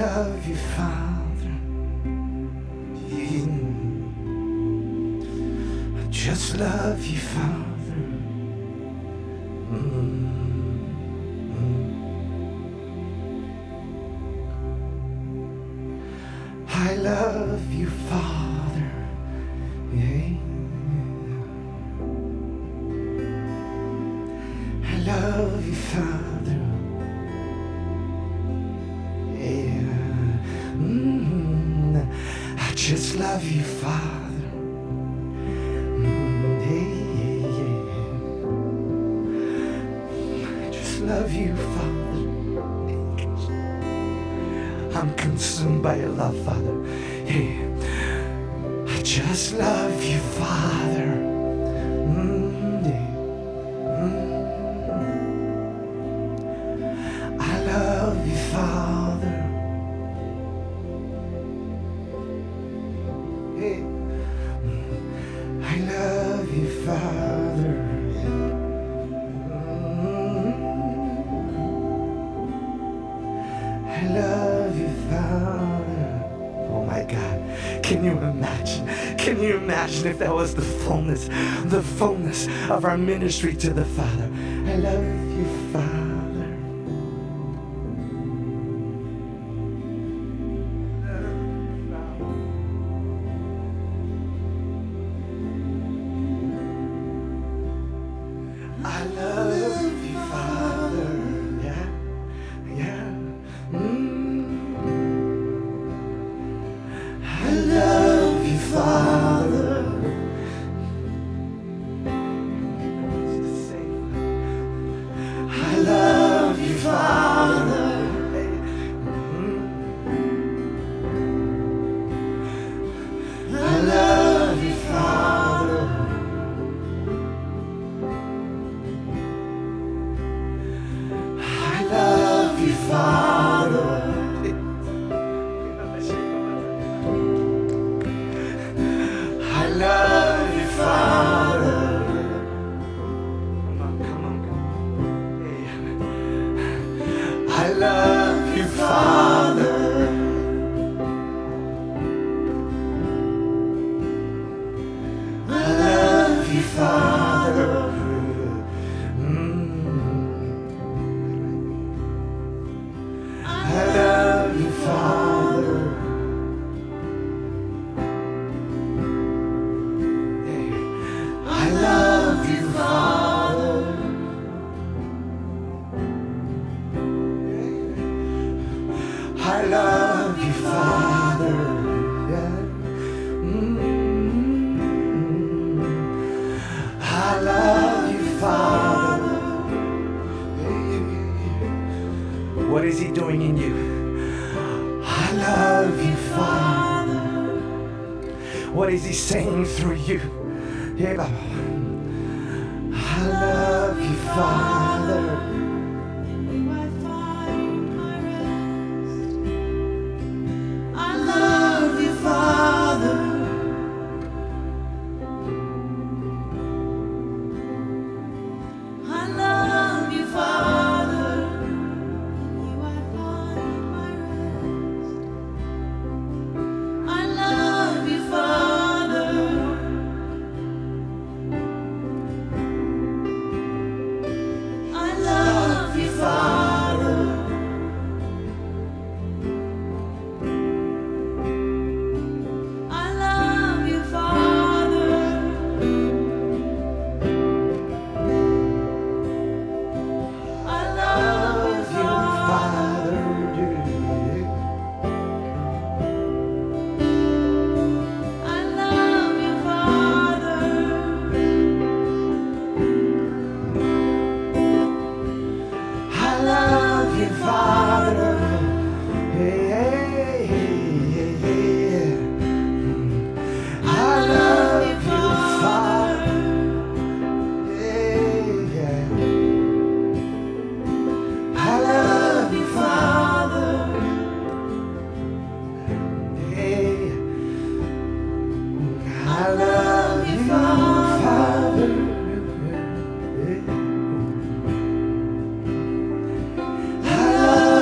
love you, Father. I just love you, Father. I love you, Father. Yeah. I love you, Father. Yeah. I just love you, Father. Yeah. I just love you, Father. I'm consumed by your love, Father. Yeah. I just love you, Father. I love you, Father. Yeah. I love you, Father. I love you, Father. Oh my God. Can you imagine? Can you imagine if that was the fullness of our ministry to the Father? I love you, Father. I love you, Father. Yeah, yeah. I love you, Father. I love you, Father. I love you, Father. I love you, Father. I love you, Father. Come on. I love you, Father. I love you, Father. I love you, Father. I love you, Father. I love you, Father. Yeah. I love you, Father. What is he doing in you? I love you, Father. What is he saying through you? Yeah, Baba. I love you, Father. I love you, Father. I love you, Father. You I find my rest. I love you, Father. I love you, Father. I love you, Father. I love you, Father. I love you, Father. I love you, Father. Hey, I love you, Father. I love you, Father. I love you, Father. I love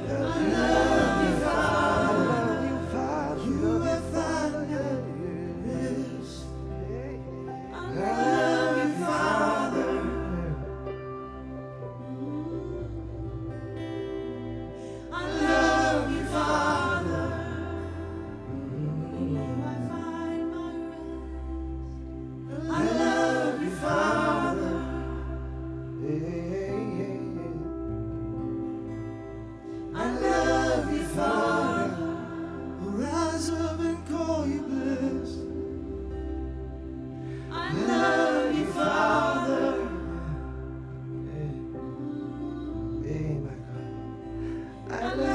I love